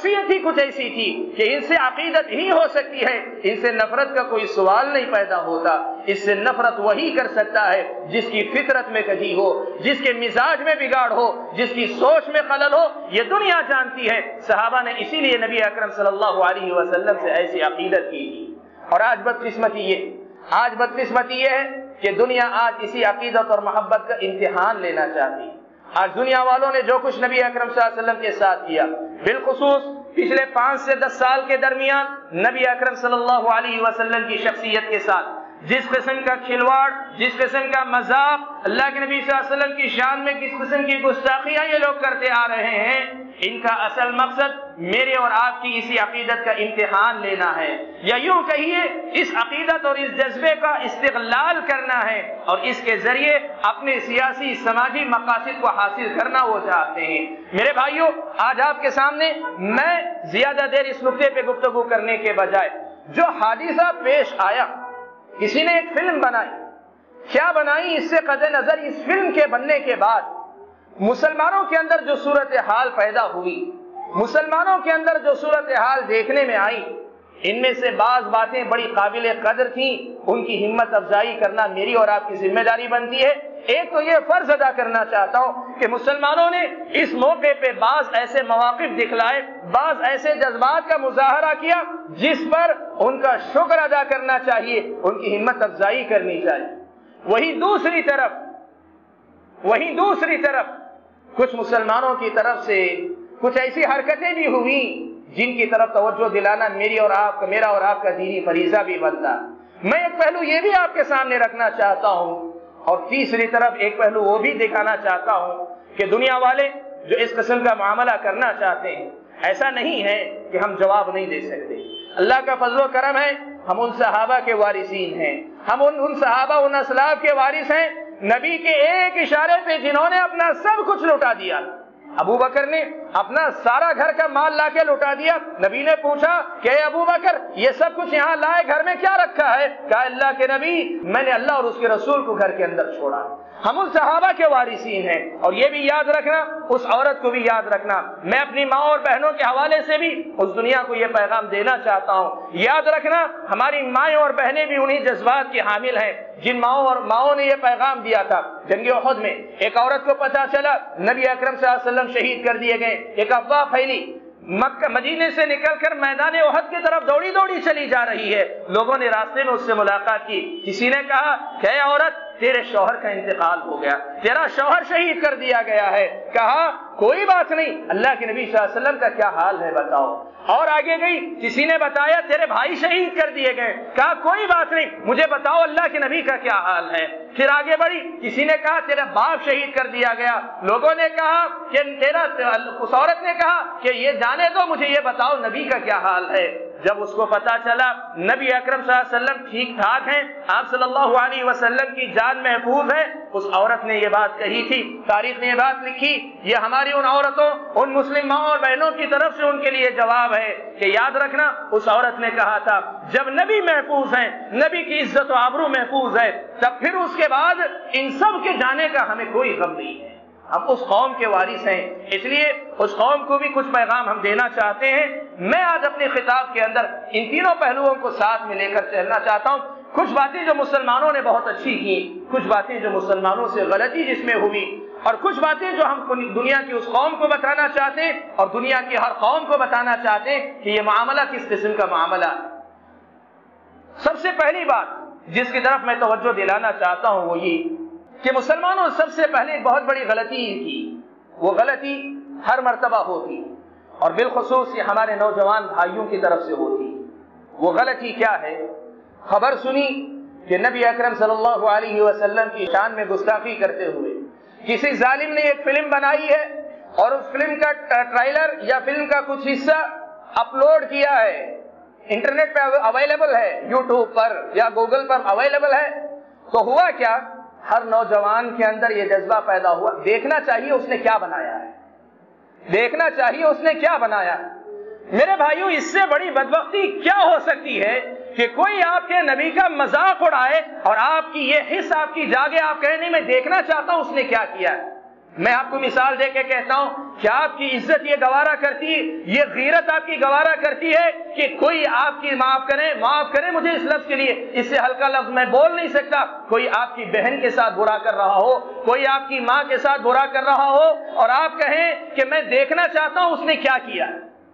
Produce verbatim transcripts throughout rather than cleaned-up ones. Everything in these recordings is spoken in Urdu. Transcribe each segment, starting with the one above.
शख्सियत ही कुछ ऐसी थी कि इनसे अकीदत ही हो सकती है, इनसे नफरत का कोई सवाल नहीं पैदा होता। इससे नफरत वही कर सकता है जिसकी फितरत में कजी हो, जिसके मिजाज में बिगाड़ हो, जिसकी सोच में खलल हो। ये दुनिया जानती है। सहाबा ने इसीलिए नबी अकरम सल्लल्लाहु अलैहि वसल्लम से ऐसी अकीदत की थी। और आज बदकिस्मती ये आज बदकिस्मती ये है कि दुनिया आज इसी अकीदत और मोहब्बत का इम्तिहान लेना चाहती है। आज दुनिया वालों ने जो कुछ नबी अकरम सल्लल्लाहु अलैहि वसल्लम के साथ किया, बिलखुसूस पिछले पांच से दस साल के दरमियान नबी अकरम सल्लल्लाहु अलैहि वसल्लम की शख्सियत के साथ जिस किस्म का खिलवाड़, जिस किस्म का मजाक, अल्लाह के नबी सल्लल्लाहु अलैहि वसल्लम की शान में किस किस्म की गुस्ताखियां ये लोग करते आ रहे हैं, इनका असल मकसद मेरे और आपकी इसी अकीदत का इम्तिहान लेना है, या यूं कहिए इस अकीदत और इस जज्बे का इस्तिगलाल करना है और इसके जरिए अपने सियासी समाजी मकासद को हासिल करना वो चाहते हैं। मेरे भाइयों, आज आपके सामने मैं ज्यादा देर इस नुक्ते पे गुफ्तगू करने के बजाय जो हादिसा पेश आया, किसी ने एक फिल्म बनाई, क्या बनाई, इससे कदर नजर इस फिल्म के बनने के बाद मुसलमानों के अंदर जो सूरत हाल पैदा हुई, मुसलमानों के अंदर जो सूरत हाल देखने में आई, इनमें से बाज बातें बड़ी काबिल कदर थी। उनकी हिम्मत अफजाई करना मेरी और आपकी जिम्मेदारी बनती है। एक तो ये फर्ज अदा करना चाहता हूं कि मुसलमानों ने इस मौके पे बाज ऐसे मवाकिफ दिखलाए, बाज ऐसे जज्बात का मुजाहरा किया जिस पर उनका शुक्र अदा करना चाहिए, उनकी हिम्मत अफजाई करनी चाहिए। वही दूसरी तरफ वही दूसरी तरफ कुछ मुसलमानों की तरफ से कुछ ऐसी हरकतें भी हुई जिनकी तरफ तवज्जो दिलाना मेरी और आप मेरा और आपका दीनी फरीजा भी बनता। मैं एक पहलू ये भी आपके सामने रखना चाहता हूं और तीसरी तरफ एक पहलू वो भी दिखाना चाहता हूं कि दुनिया वाले जो इस किस्म का मामला करना चाहते हैं, ऐसा नहीं है कि हम जवाब नहीं दे सकते। अल्लाह का फजलो करम है, हम उन सहाबा के वारिसीन हैं, हम उन उन सहाबा उन असलाफ के वारिस हैं, नबी के एक इशारे पे जिन्होंने अपना सब कुछ लुटा दिया। अबू बकर ने अपना सारा घर का माल लाके लुटा दिया। नबी ने पूछा कि अबू बकर ये सब कुछ यहाँ लाए, घर में क्या रखा है? कहा अल्लाह के नबी, मैंने अल्लाह और उसके रसूल को घर के अंदर छोड़ा। हम उन सहाबा के वारिसीन हैं। और ये भी याद रखना, उस औरत को भी याद रखना, मैं अपनी माँ और बहनों के हवाले से भी उस दुनिया को ये पैगाम देना चाहता हूँ। याद रखना, हमारी माएँ और बहनें भी उन्हीं जज्बात की हामिल हैं जिन माओ और माओ ने ये पैगाम दिया था। जंग उहद में एक औरत को पता चला नबी अकरम सल्लल्लाहु अलैहि वसल्लम शहीद कर दिए गए, एक अफवाह फैली, मक्का मदीने से निकलकर मैदान उहद की तरफ दौड़ी दौड़ी चली जा रही है। लोगों ने रास्ते में उससे मुलाकात की। किसी ने कहा कि औरत तेरे शौहर का इंतकाल हो गया, तेरा शौहर शहीद कर दिया गया है। कहा कोई बात नहीं, अल्लाह के नबी सल्लल्लाहु अलैहि वसल्लम का क्या हाल है बताओ। और आगे गई, किसी ने बताया तेरे भाई शहीद कर दिए गए। कहा कोई बात नहीं, मुझे बताओ अल्लाह के नबी का क्या हाल है। फिर आगे बढ़ी, किसी ने कहा तेरा बाप शहीद कर दिया गया। लोगों ने कहा कि तेरा, उस औरत ने कहा कि ये जाने दो, मुझे ये बताओ नबी का क्या हाल है। जब उसको पता चला नबी अकरम सल्लल्लाहु अलैहि वसल्लम ठीक ठाक हैं, आप सल्लल्लाहु अलैहि वसल्लम की जान महफूज है, उस औरत ने ये बात कही थी। तारीख ने ये बात लिखी, ये हमारी उन औरतों, उन मुस्लिम माँ और बहनों की तरफ से उनके लिए जवाब है कि याद रखना, उस औरत ने कहा था जब नबी महफूज हैं, नबी की इज्जत और आबरू महफूज है, तब फिर उसके बाद इन सब के जाने का हमें कोई गम नहीं है। हम उस कौम के वारिस हैं, इसलिए उस कौम को भी कुछ पैगाम हम देना चाहते हैं। मैं आज अपने खिताब के अंदर इन तीनों पहलुओं को साथ में लेकर चलना चाहता हूँ। कुछ बातें जो मुसलमानों ने बहुत अच्छी की, कुछ बातें जो मुसलमानों से गलती जिसमें हुई, और कुछ बातें जो हम दुनिया की उस कौम को बताना चाहते हैं और दुनिया की हर कौम को बताना चाहते हैं कि ये मामला किस किस्म का मामला है। सबसे पहली बात जिसकी तरफ मैं तवज्जो दिलाना चाहता हूँ वो ये कि मुसलमानों सबसे पहले एक बहुत बड़ी गलती की, वो गलती हर मर्तबा होती और बिलखुसूस ये हमारे नौजवान भाइयों की तरफ से होती। वो गलती क्या है? खबर सुनी कि नबी अकरम सल्लल्लाहु अलैहि वसल्लम की शान में गुस्ताखी करते हुए किसी जालिम ने एक फिल्म बनाई है और उस फिल्म का ट्रेलर या फिल्म का कुछ हिस्सा अपलोड किया है, इंटरनेट पे अवेलेबल है, यूट्यूब पर या गूगल पर अवेलेबल है। तो हुआ क्या, हर नौजवान के अंदर ये जज्बा पैदा हुआ, देखना चाहिए उसने क्या बनाया है, देखना चाहिए उसने क्या बनाया है। मेरे भाइयों, इससे बड़ी बदबख्ती क्या हो सकती है कि कोई आपके नबी का मजाक उड़ाए और आपकी ये हिस्स आपकी जागे, आप कहने में देखना चाहता हूं उसने क्या किया है। میں آپ کو مثال دے کے کہتا ہوں، کیا آپ کی عزت یہ گوارا کرتی ہے، یہ غیرت آپ کی گوارا کرتی ہے کہ کوئی آپ کی معاف کرے معاف کرے مجھے اس لفظ کے لیے، اس سے ہلکا لفظ میں بول نہیں سکتا، کوئی آپ کی بہن کے ساتھ برا کر رہا ہو، کوئی آپ کی ماں کے ساتھ برا کر رہا ہو، اور آپ کہیں کہ میں دیکھنا چاہتا ہوں اس نے کیا کیا؟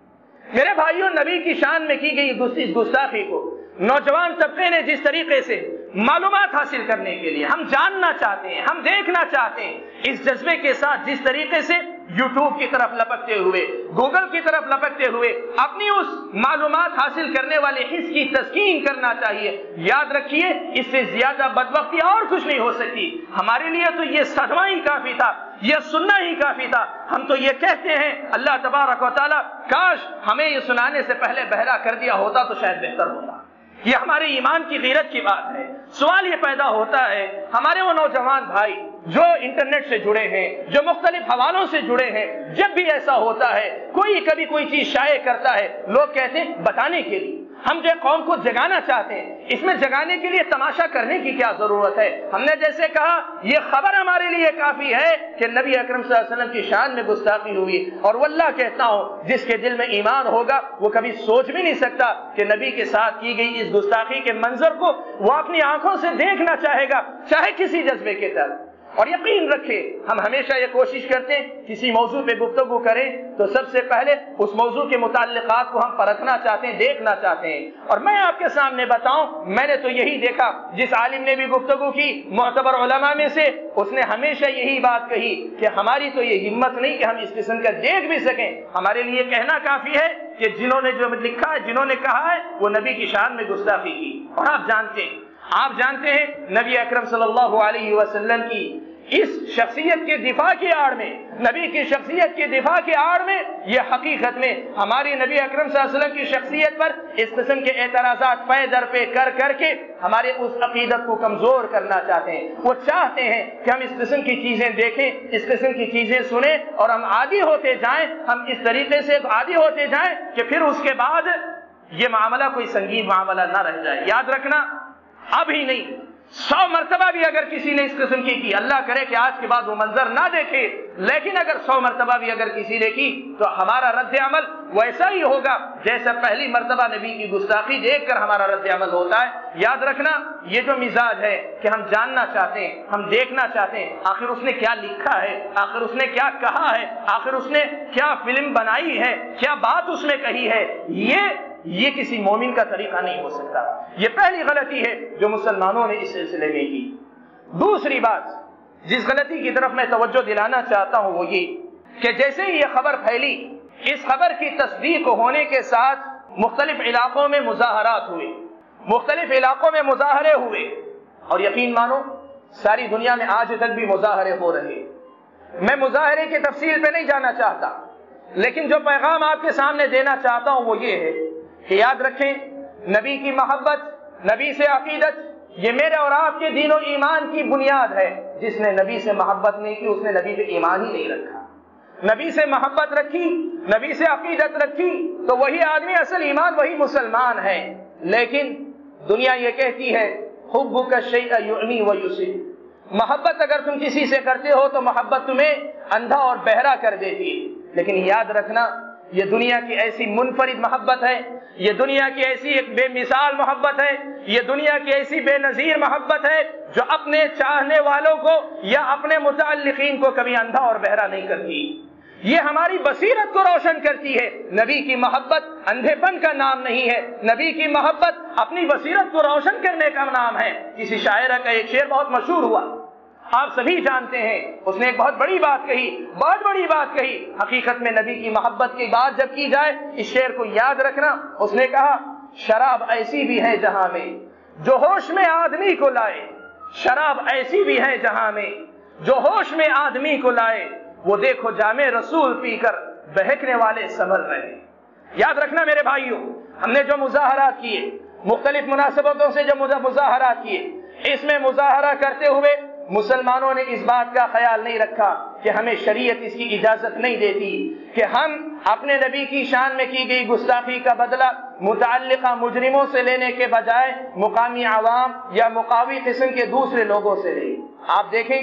میرے بھائیوں، نبی کی شان میں کی گئی اس گستاخی کو نوجوان طبقے نے جس طریقے سے معلومات حاصل کرنے کے لیے، ہم جاننا چاہتے ہیں، ہم دیکھنا چاہتے ہیں، اس جذبے کے ساتھ جس طریقے سے یوٹیوب کی طرف لپکتے ہوئے، گوگل کی طرف لپکتے ہوئے اپنی اس معلومات حاصل کرنے والے حص کی تسکین کرنا چاہیے، یاد رکھیے اس سے زیادہ بدبختی اور کچھ نہیں ہو سکتی۔ ہمارے لیے تو یہ صدمہ ہی کافی تھا، یہ سننا ہی کافی تھا۔ ہم تو یہ کہتے ہیں اللہ تبارک و تعالیٰ کاش ہمیں یہ سنانے سے پہلے بہرا کر دیا ہوتا تو شاید بہتر ہوتا۔ یہ ہمارے ایمان کی غیرت کی بات ہے۔ سوال یہ پیدا ہوتا ہے، ہمارے وہ نوجوان بھائی جو انٹرنیٹ سے جڑے ہیں، جو مختلف حوالوں سے جڑے ہیں، جب بھی ایسا ہوتا ہے، کوئی کبھی کوئی چیز شائع کرتا ہے، لوگ کہتے ہیں بتانے کے لیے، ہم جو قوم کو جگانا چاہتے ہیں، اس میں جگانے کے لیے تماشا کرنے کی کیا ضرورت ہے؟ ہم نے جیسے کہا یہ خبر ہمارے لیے کافی ہے کہ نبی اکرم صلی اللہ علیہ وسلم کی شان میں گستاخی ہوئی، اور واللہ کہتا ہوں جس کے دل میں ایمان ہوگا وہ کبھی سوچ بھی نہیں سکتا کہ نبی کے ساتھ کی گئی اس گستاخی کے منظر کو وہ اپنی آنکھوں سے دیکھنا چاہے گا، چاہے کسی جذبے کے تحت۔ اور یقین رکھے ہم ہمیشہ یہ کوشش کرتے ہیں کسی موضوع پہ گفتگو کریں تو سب سے پہلے اس موضوع کے متعلقات کو ہم پرکھنا چاہتے ہیں، دیکھنا چاہتے ہیں۔ اور میں آپ کے سامنے بتاؤں، میں نے تو یہی دیکھا، جس عالم نے بھی گفتگو کی معتبر علماء میں سے، اس نے ہمیشہ یہی بات کہی کہ ہماری تو یہ ہمت نہیں کہ ہم اس قسم کا دیکھ بھی سکیں، ہمارے لیے کہنا کافی ہے کہ جنہوں نے جو لکھا ہے، جنہوں نے کہا ہے، وہ نبی کی شان میں گستاخی کی۔ اور آپ جانتے ہیں آپ جانتے ہیں نبی اکرم صلی اللہ علیہ وسلم کی اس شخصیت کے دفاع کی آڑ میں، نبی کی شخصیت کے دفاع کی آڑ میں، یہ حقیقت میں ہماری نبی اکرم صلی اللہ علیہ وسلم کی شخصیت پر اس قسم کے اعتراضات پے در پہ کر کر کے ہمارے اس عقیدت کو کمزور کرنا چاہتے ہیں۔ وہ چاہتے ہیں کہ ہم اس قسم کی چیزیں دیکھیں، اس قسم کی چیزیں سنیں، اور ہم عادی ہوتے جائیں، ہم اس طریقے سے عادی ہوتے جائیں کہ پھر اس کے بعد یہ معاملہ کوئی سنگین معاملہ نہ رہ جائے۔ یاد رکھنا، اب ہی نہیں، سو مرتبہ بھی اگر کسی نے اس قسم کی کی، اللہ کرے کہ آج کے بعد وہ منظر نہ دیکھے، لیکن اگر سو مرتبہ بھی اگر کسی نے کی تو ہمارا رد عمل ویسا ہی ہوگا جیسا پہلی مرتبہ نبی کی گستاخی دیکھ کر ہمارا رد عمل ہوتا ہے۔ یاد رکھنا، یہ جو مزاج ہے کہ ہم جاننا چاہتے ہیں، ہم دیکھنا چاہتے ہیں آخر اس نے کیا لکھا ہے، آخر اس نے کیا کہا ہے، آخر اس نے کیا فلم بنائی ہے، کیا بات اس میں کہی ہے، یہ یہ کسی مومن کا طریقہ نہیں ہو سکتا۔ یہ پہلی غلطی ہے جو مسلمانوں نے اس سلسلے میں کی۔ دوسری بات جس غلطی کی طرف میں توجہ دلانا چاہتا ہوں وہ یہ کہ جیسے ہی یہ خبر پھیلی، اس خبر کی تصدیق ہونے کے ساتھ مختلف علاقوں میں مظاہرات ہوئے، مختلف علاقوں میں مظاہرے ہوئے، اور یقین مانو ساری دنیا میں آج تک بھی مظاہرے ہو رہے۔ میں مظاہرے کی تفصیل پہ نہیں جانا چاہتا، لیکن جو پیغام آپ کے سامنے دینا چاہتا ہوں وہ یہ ہے کہ یاد رکھیں، نبی کی محبت، نبی سے عقیدت، یہ میرے اور آپ کے دین و ایمان کی بنیاد ہے۔ جس نے نبی سے محبت نہیں کی اس نے نبی پہ ایمان ہی نہیں رکھا۔ نبی سے محبت رکھی، نبی سے عقیدت رکھی تو وہی آدمی اصل ایمان، وہی مسلمان ہے۔ لیکن دنیا یہ کہتی ہے حبک الشیء یعمی ویصم، محبت اگر تم کسی سے کرتے ہو تو محبت تمہیں اندھا اور بہرا کر دیتی ہے۔ لیکن یاد رکھنا، یہ دنیا کی ایسی منفرد محبت ہے، یہ دنیا کی ایسی ایک بے مثال محبت ہے، یہ دنیا کی ایسی بے نظیر محبت ہے جو اپنے چاہنے والوں کو یا اپنے متعلقین کو کبھی اندھا اور بہرا نہیں کرتی۔ یہ ہماری بصیرت کو روشن کرتی ہے۔ نبی کی محبت اندھے پن کا نام نہیں ہے، نبی کی محبت اپنی بصیرت کو روشن کرنے کا نام ہے۔ کسی شاعرہ کا ایک شعر بہت مشہور ہوا، آپ سبھی جانتے ہیں، اس نے ایک بہت بڑی بات کہی، بہت بڑی بات کہی۔ حقیقت میں نبی کی محبت کی بات جب کی جائے، اس شعر کو یاد رکھنا، اس نے کہا شراب ایسی بھی ہے جہاں میں جو ہوش میں آدمی کو لائے، شراب ایسی بھی ہے جہاں میں جو ہوش میں آدمی کو لائے، وہ دیکھو جام رسول پی کر بہکنے والے سنبھل رہے۔ یاد رکھنا میرے بھائیوں، ہم نے جو مظاہرات کیے، مختلف مناسبتوں سے جو مظاہرات کیے، اس میں مظاہرہ کرتے ہوئے مسلمانوں نے اس بات کا خیال نہیں رکھا کہ ہمیں شریعت اس کی اجازت نہیں دیتی کہ ہم اپنے نبی کی شان میں کی گئی گستاخی کا بدلہ متعلقہ مجرموں سے لینے کے بجائے مقامی عوام یا مقامی قسم کے دوسرے لوگوں سے لیں۔ آپ دیکھیں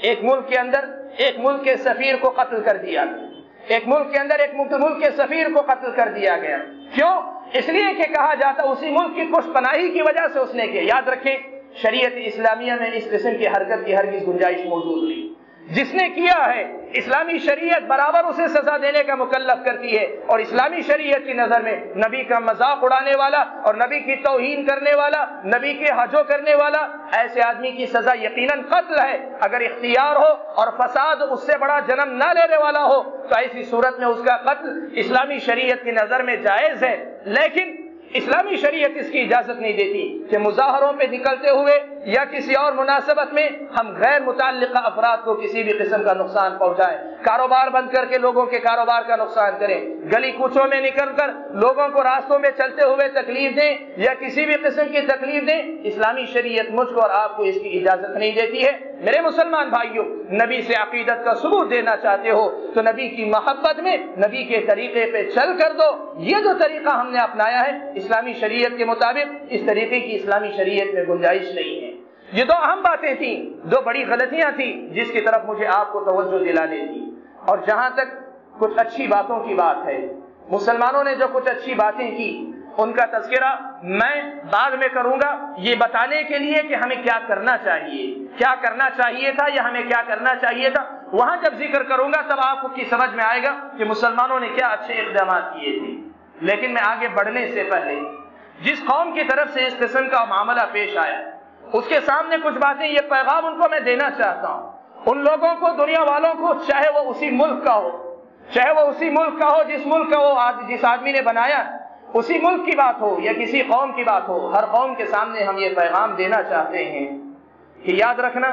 ایک ملک کے اندر ایک ملک کے سفیر کو قتل کر دیا گیا، ایک ملک کے اندر ایک ملک کے سفیر کو قتل کر دیا گیا. کیوں؟ اس لیے کہ کہا جاتا اسی ملک کی پشت پناہی کی وجہ سے اس نے کیا. یاد رکھیں شریعت اسلامیہ میں اس قسم کی حرکت کی ہرگز گنجائش موجود نہیں. جس نے کیا ہے اسلامی شریعت برابر اسے سزا دینے کا مکلف کرتی ہے، اور اسلامی شریعت کی نظر میں نبی کا مذاق اڑانے والا اور نبی کی توہین کرنے والا، نبی کے ہجو کرنے والا، ایسے آدمی کی سزا یقیناً قتل ہے. اگر اختیار ہو اور فساد اس سے بڑا جنم نہ لینے والا ہو تو ایسی صورت میں اس کا قتل اسلامی شریعت کی نظر میں جائز ہے. لیکن اسلامی شریعت اس کی اجازت نہیں دیتی کہ مظاہروں پہ نکلتے ہوئے یا کسی اور مناسبت میں ہم غیر متعلقہ افراد کو کسی بھی قسم کا نقصان پہنچائیں، کاروبار بند کر کے لوگوں کے کاروبار کا نقصان کریں، گلی کوچوں میں نکل کر لوگوں کو راستوں میں چلتے ہوئے تکلیف دیں یا کسی بھی قسم کی تکلیف دیں. اسلامی شریعت مجھ کو اور آپ کو اس کی اجازت نہیں دیتی ہے. میرے مسلمان بھائیوں، نبی سے عقیدت کا ثبوت دینا چاہتے ہو تو نبی کی محبت میں نبی کے طریقے پہ چل کر دو. یہ جو طریقہ ہم نے اپنایا ہے اسلامی شریعت کے مطابق، اس طریقے کی اسلامی شریعت میں گنجائش نہیں ہے. یہ دو اہم باتیں تھیں، دو بڑی غلطیاں تھیں جس کی طرف مجھے آپ کو توجہ دلانے تھی. اور جہاں تک کچھ اچھی باتوں کی بات ہے، مسلمانوں نے جو کچھ اچھی باتیں کی ان کا تذکرہ میں بعد میں کروں گا، یہ بتانے کے لیے کہ ہمیں کیا کرنا چاہیے، کیا کرنا چاہیے تھا یا ہمیں کیا کرنا چاہیے تھا. وہاں جب ذکر کروں گا تب آپ کو کی سمجھ میں آئے گا کہ مسلمانوں نے کیا اچھے اقدامات کیے تھے. لیکن میں آگے بڑھنے سے پہلے جس قوم کی طرف سے اس قسم کا معاملہ پیش آیا اس کے سامنے کچھ باتیں، یہ پیغام ان کو میں دینا چاہتا ہوں. ان لوگوں کو، دنیا والوں کو، چاہے وہ اسی ملک کا ہو، چاہے وہ اسی ملک کا ہو جس ملک کا وہ جس آدمی نے بنایا، اسی ملک کی بات ہو یا کسی قوم کی بات ہو، ہر قوم کے سامنے ہم یہ پیغام دینا چاہتے ہیں کہ یاد رکھنا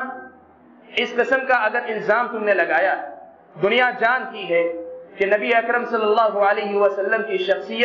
اس قسم کا اگر الزام تم نے لگایا، دنیا جانتی ہے کہ نبی اکرم صلی اللہ علیہ وسلم کی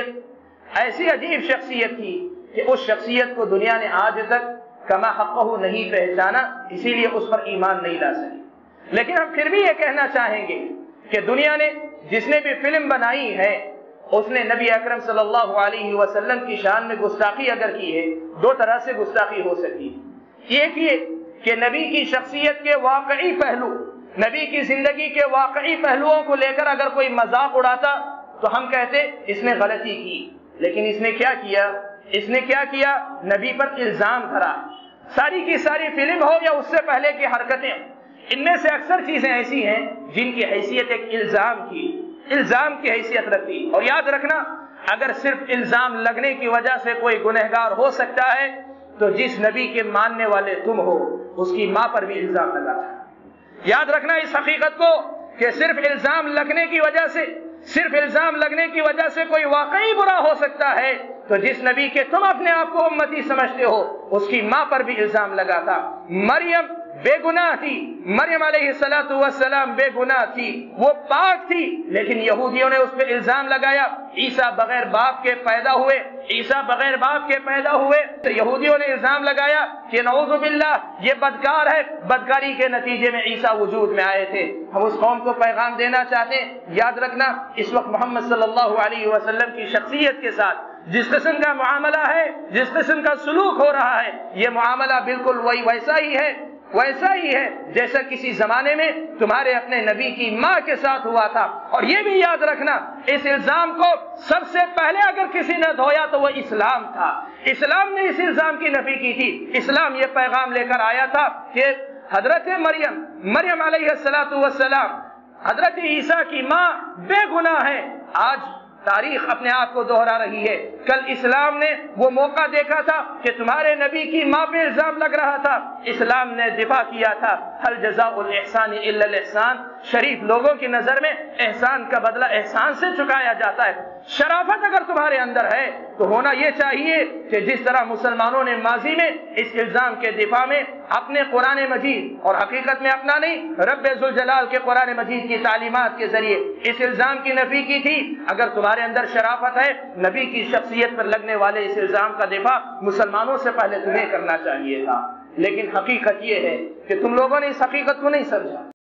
شخصیت ایسی عجیب شخصیت تھی کہ اس شخصیت کو دنیا نے آج تک کما حقہ نہیں پہچانا، اسی لیے اس پر ایمان نہیں لا سکی. لیکن ہم پھر بھی یہ کہنا چاہیں گے کہ دنیا نے جس نے بھی فلم بنائی ہے اس نے نبی اکرم صلی اللہ علیہ وسلم کی شان میں گستاخی اگر کی ہے، دو طرح سے گستاخی ہو سکتی ہے. ایک یہ کہ نبی کی شخصیت کے واقعی پہلو، نبی کی زندگی کے واقعی پہلوؤں کو لے کر اگر کوئی مذاق اڑاتا تو ہم کہتے اس نے غلطی کی. لیکن اس نے کیا کیا؟ اس نے کیا کیا؟ نبی پر الزام دھرا. ساری کی ساری فلم ہو یا اس سے پہلے کی حرکتیں، ان میں سے اکثر چیزیں ایسی ہیں جن کی حیثیت ایک الزام کی الزام کی حیثیت رکھتی. اور یاد رکھنا اگر صرف الزام لگنے کی وجہ سے کوئی گنہگار ہو سکتا ہے تو جس نبی کے ماننے والے تم ہو اس کی ماں پر بھی الزام لگا تھا. یاد رکھنا اس حقیقت کو کہ صرف الزام لگنے کی وجہ سے صرف الزام لگنے کی وجہ سے کوئی واقعی برا ہو سکتا ہے تو جس نبی کے تم اپنے آپ کو امتی سمجھتے ہو اس کی ماں پر بھی الزام لگا تھا. مریم بے گناہ تھی، مریم علیہ الصلوۃ والسلام بے گناہ تھی، وہ پاک تھی، لیکن یہودیوں نے اس پہ الزام لگایا عیسیٰ بغیر باپ کے پیدا ہوئے، عیسیٰ بغیر باپ کے پیدا ہوئے. تو یہودیوں نے الزام لگایا کہ نعوذ باللہ یہ بدکار ہے، بدکاری کے نتیجے میں عیسیٰ وجود میں آئے تھے. ہم اس قوم کو پیغام دینا چاہتے ہیں، یاد رکھنا اس وقت محمد صلی اللہ علیہ وسلم کی شخصیت کے ساتھ جس قسم کا معاملہ ہے، جس قسم کا سلوک ہو رہا ہے، یہ معاملہ بالکل وہی ویسا ہی ہے ویسا ہی ہے جیسا کسی زمانے میں تمہارے اپنے نبی کی ماں کے ساتھ ہوا تھا. اور یہ بھی یاد رکھنا اس الزام کو سب سے پہلے اگر کسی نے دھویا تو وہ اسلام تھا. اسلام نے اس الزام کی نفی کی تھی. اسلام یہ پیغام لے کر آیا تھا کہ حضرت مریم مریم علیہ الصلوۃ والسلام حضرت عیسیٰ کی ماں بے گناہ ہے. آج تاریخ اپنے آپ کو دوہرا رہی ہے. کل اسلام نے وہ موقع دیکھا تھا کہ تمہارے نبی کی ماں پہ الزام لگ رہا تھا، اسلام نے دفاع کیا تھا. هل جزاء الاحسان الا الاحسان. شریف لوگوں کی نظر میں احسان کا بدلہ احسان سے چکایا جاتا ہے. شرافت اگر تمہارے اندر ہے تو ہونا یہ چاہیے کہ جس طرح مسلمانوں نے ماضی میں اس الزام کے دفاع میں اپنے قرآن مجید اور حقیقت میں اپنا نہیں رب ذوالجلال کے قرآن مجید کی تعلیمات کے ذریعے اس الزام کی نفی کی تھی، اگر تمہارے اندر شرافت ہے نبی کی شخصیت پر لگنے والے اس الزام کا دفاع مسلمانوں سے پہلے تمہیں کرنا چاہیے تھا. لیکن حقیقت یہ ہے کہ تم لوگوں نے اس حقیقت کو نہیں سمجھا.